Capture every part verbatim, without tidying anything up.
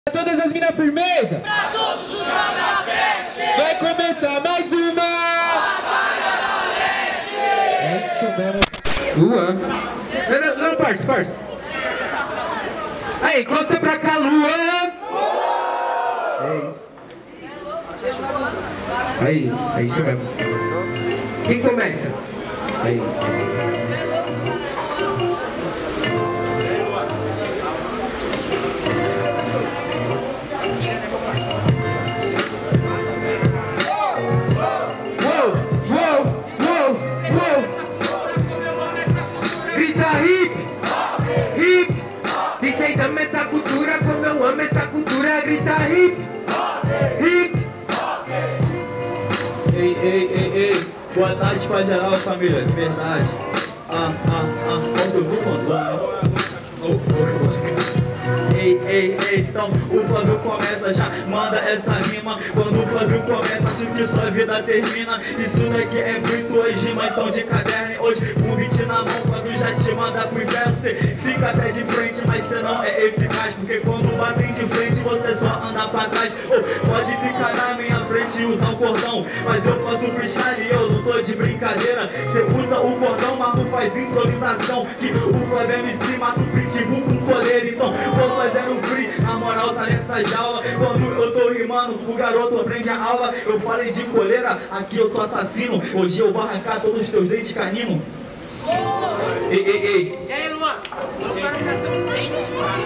Pra todas as minas firmeza. Pra todos os canabestes. Vai começar mais uma Batalha da Leste. É isso mesmo. Luan. Não, não, não, parça, parça. Aí, encosta pra cá, Luan. É isso. Aí, é isso mesmo. Quem começa? É isso. Amo essa cultura, como eu amo essa cultura, grita hip, hip. Ei, ei, ei, ei, boa tarde pra geral, família, de verdade. Ah, ah, ah, quando eu vou mandar, oh, oh, oh. Ei, ei, ei, então o Flávio começa, já manda essa rima. Quando o Flávio começa, acho que sua vida termina. Isso daqui é por suas rimas, são de caderno. Hoje, com beat na mão, Flávio já te manda pro inferno. Você fica até de frente, mas você não é eficaz. Porque quando batem de frente, você só anda pra trás. Oh, pode ficar na minha frente e usar o cordão, mas eu faço freestyle e eu não tô de brincadeira. Você usa o cordão, mas tu faz improvisação. Que o Flávio M C mata o pitbull com coleira. Então, vou fazendo free, a moral tá nessa jaula. Quando eu tô rimando, o garoto aprende a aula. Eu falei de coleira, aqui eu tô assassino. Hoje eu vou arrancar todos os teus dentes canino. Ei, ei, ei. E aí, Luan? Eu quero pra ser os dentes,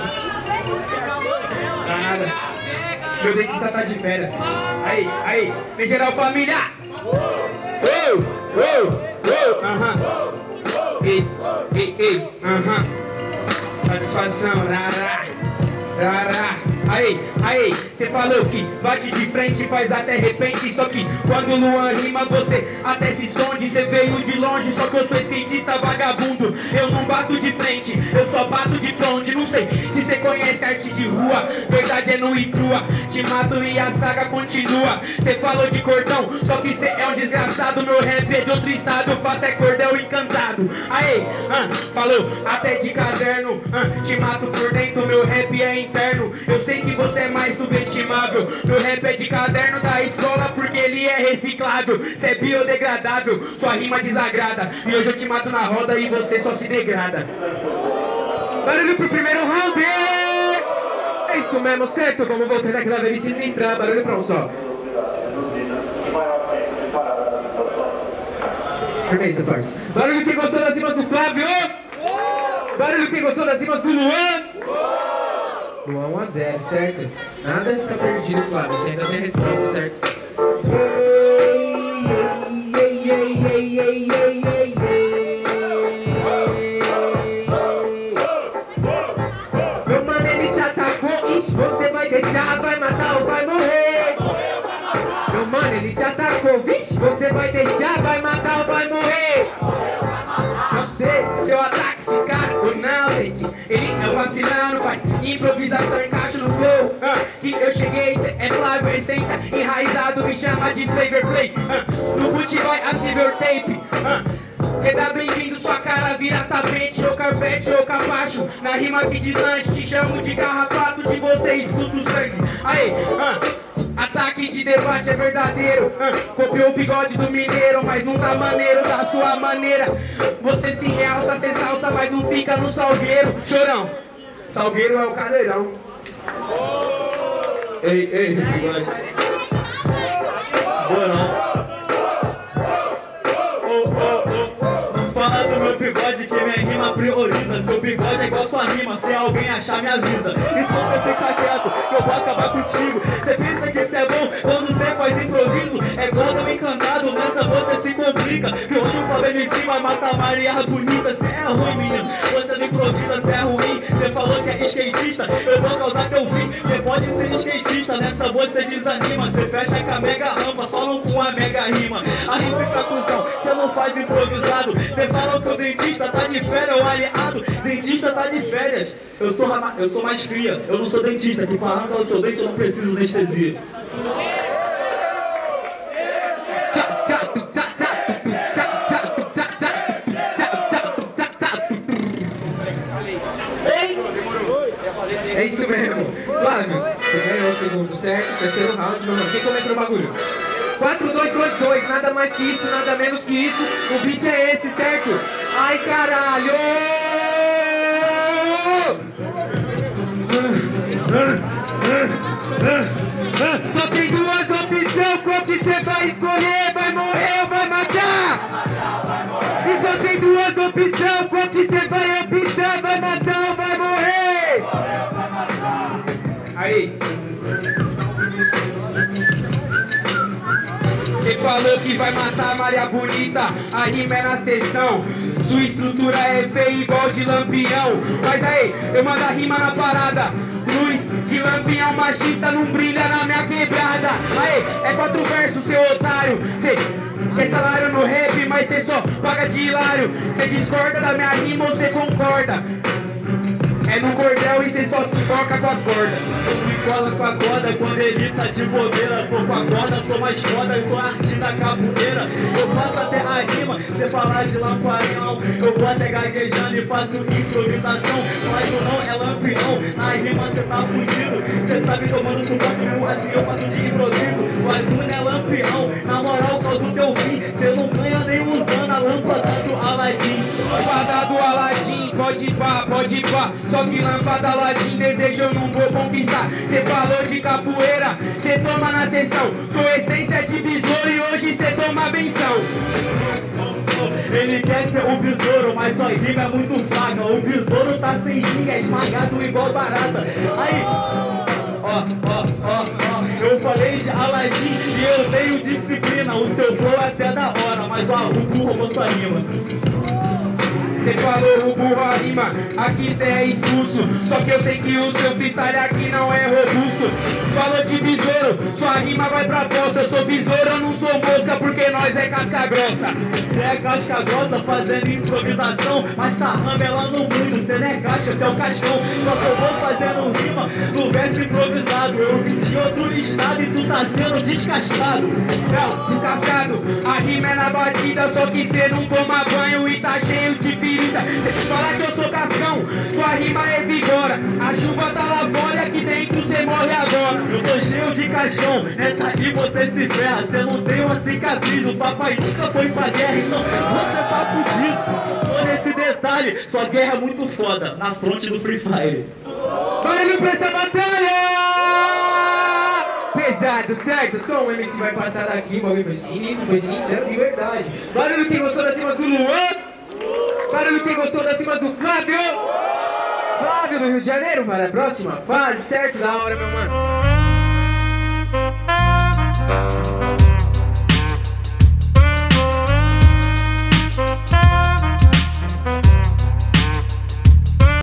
Nada. Meu dentista tá de férias. Aí, aí. Vem geral, família. Eu, eu, eu. Aham. Ei, ei, ei. Aham. Satisfação, rará, rará. Aí, aí, cê falou que bate de frente, faz até repente. Só que quando o Luan rima, você até se esconde. Cê veio de longe, só que eu sou skatista vagabundo. Eu não bato de frente, eu só bato de fronte. Não sei se cê conhece arte de rua, verdade é nua e crua. Te mato e a saga continua. Cê falou de cordão, só que cê é um desgraçado. Meu rap é de outro estado, faço é cordão encantado. Aí, ah, falou até de caderno, ah, te mato por dentro, meu rap é interno. Eu sei que você é mais subestimável. Meu rap é de caderno da escola porque ele é reciclável. Cê é biodegradável, sua rima desagrada. E hoje eu te mato na roda e você só se degrada. Barulho pro primeiro round. É isso mesmo, certo? Vamos voltar daquela vez sinistra. Barulho pra um só. Firmeza, parça. Barulho quem gostou das rimas do Flávio. Barulho quem gostou das rimas do Luan. Luan um a zero, certo? Nada fica perdido, Flávio. Você ainda tem a resposta, certo? Ei, ei, ei, ei, ei, ei, ei. Meu mano, ele te atacou. Ixi, você vai deixar, vai matar ou vai morrer? Meu mano, ele te atacou. Vixe, você vai deixar, vai matar ou vai morrer? Não sei, seu ataque se cai ou não, Rick. Ele é vacilando, faz improvisação, encaixa no flow. Ah, que eu cheguei, cê é Flávio, essência enraizado, me chama de Flavor Play. Ah, no boot vai a Silver Tape. Ah, cê tá bem-vindo, sua cara vira tapete, ou carpete, ou capacho. Na rima que deslanche, te chamo de garrafato, de você expulso o sangue. Aí, ah, ataque de debate é verdadeiro. uh, Copiou o bigode do mineiro, mas não tá maneiro da sua maneira. Você se realça, cê salsa, mas não fica no salgueiro. Chorão, salgueiro é o cadeirão. Ei, ei, bigode. Boa não. Oh, oh, oh. Fala do meu bigode que minha rima prioriza. Seu bigode é igual sua rima, se alguém achar me avisa. Então você fica quieto, que eu vou acabar contigo. Você pensa que isso é bom quando você faz improviso? É gordão encantado, nessa você se complica. Que hoje o Flávio em cima mata a Maria bonita. Você é ruim, menino, você não improvisa, você é ruim. Você falou que é skatista, eu vou causar teu fim. Você pode ser skatista, nessa voz você desanima. Você fecha com a mega rampa, falam com a mega rima. A rima fica cuzão, você não faz improvisado. Você fala que o dentista tá de férias, o aliado. Dentista tá de férias. Eu sou, eu sou mais cria, eu não sou dentista. Que pra arrancar o seu dente eu não preciso de anestesia. É isso mesmo. Flávio, Você ganhou o segundo, certo? Terceiro round, não, não. Quem começa no bagulho? quatro, dois, dois, dois. Nada mais que isso, nada menos que isso. O beat é esse, certo? Ai, caralho! Só tem duas opções, qual que você vai escolher? Vai morrer ou vai matar? E só tem duas opções, qual que você vai optar? Vai matar ou vai morrer? Aí. Você falou que vai matar a Maria Bonita, a rima é na sessão. Sua estrutura é feia igual de lampião. Mas aí, eu mando a rima na parada. Luz de lampião machista não brilha na minha quebrada. Aí, é quatro versos, seu otário. Cê quer salário no rap, mas cê só paga de hilário. Cê discorda da minha rima ou cê concorda? É no cordel e cê só se toca com as cordas. Eu me cola com a corda quando ele tá de bobeira. Tô com a corda, sou mais foda, eu tô arte da capoeira. Eu faço até a rima, cê falar de lamparão. Eu vou até gaguejando e faço improvisação. Mas o não é lampião, na rima cê tá fugido. Cê sabe que eu mando suporte mesmo assim, eu faço de improviso. Mas tu não é lampião, na moral causa o teu fim. Cê não ganha nem usando a lâmpada do Aladim. Lâmpada do Aladim, pode pá, pode pá. Só que lâmpada Aladim, desejo eu não vou conquistar. Cê falou de capoeira, cê toma na sessão. Sua essência é de besouro e hoje cê toma benção. Ele quer ser o besouro, mas sua rima é muito fraca. O besouro tá sem ginga, é esmagado igual barata. Aí, ó, ó, ó, ó, eu falei de Aladim e eu tenho disciplina. O seu flow é até da hora, mas ó, o burro roubou sua rima. Cê falou o burro a rima, aqui cê é expulso. Só que eu sei que o seu freestyle aqui não é robusto. Falou de besouro, sua rima vai pra fossa. Eu sou besouro, eu não sou mosca, porque nós é casca grossa. Cê é casca grossa fazendo improvisação, mas tá ramelando muito. Cê não é casca, cê é o cascão. Só que eu vou fazendo rima no verso improvisado. Eu vim de outro estado e tu tá sendo descascado. Não, descascado, a rima é na batida. Só que cê não toma banho e tá cheio de ferida. Cê fala que eu sou cascão, sua rima é vigora. A chuva tá lá fora, aqui dentro cê morre agora. Eu tô cheio de caixão, nessa aí você se ferra. Cê não tem uma cicatriz, o papai nunca foi pra guerra. Então você tá fudido. Olha esse detalhe, sua guerra é muito foda, na fronte do Free Fire. Barulho pra essa batalha! Pesado, certo? Só um M C vai passar daqui, o bagulho foi sinistro, foi sincero, de verdade. Barulho quem gostou das cimas do Luan? Barulho quem gostou das cimas do Flávio? Flávio do Rio de Janeiro, para a próxima fase, certo? Da hora, meu mano.